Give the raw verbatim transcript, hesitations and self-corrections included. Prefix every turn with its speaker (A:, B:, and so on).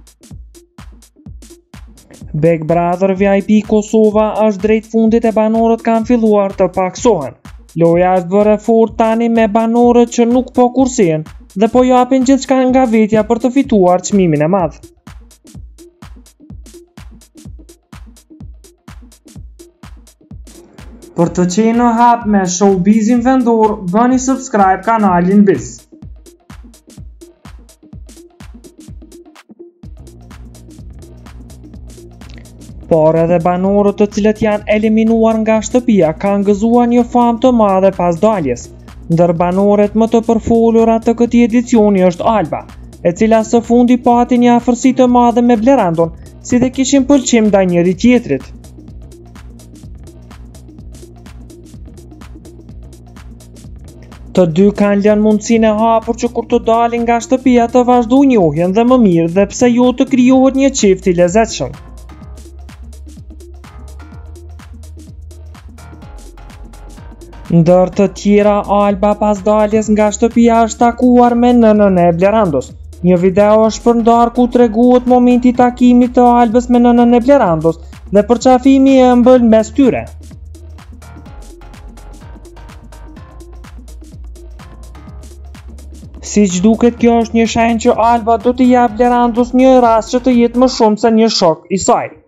A: Big Brother V I P Kosova është drejt fundit e banorët kanë filluar të paksohen. Loja është bërë fort tani me banorët që nuk po kursen dhe po japin gjithçka nga vetja për të fituar çmimin e madh. Për të qenë në hap me showbizin vendor, bëni subscribe kanalin Biz. Por edhe banorët të cilët janë eliminuar nga shtëpia kanë gëzuar një famë të madhe pas daljes. Ndër banorët më të përfolura të këtij edicioni është Alba, e cila së fundi pati një afërsi të madhe me Blerandon, si dhe kishin pëlqim ndaj njëri tjetrit. Të dy kanë lënë mundësinë e hapur që kur të dalin nga shtëpia të vazhdojnë njohjen dhe më mirë dhe pse jo të krijohet një çift i lezetshëm. Ndër të tjera, Alba pas daljes nga shtëpia është takuar me nënën e Blerandos. Një video është shpërndar ku treguohet momenti i takimit të Albës me nënën e Blerandos dhe përqafimi e ëmbël mes tyre. Siç duket, kjo është një shenjë që Alba do t'i jap Blerandos një rast që të jetë më shumë se një shok i saj.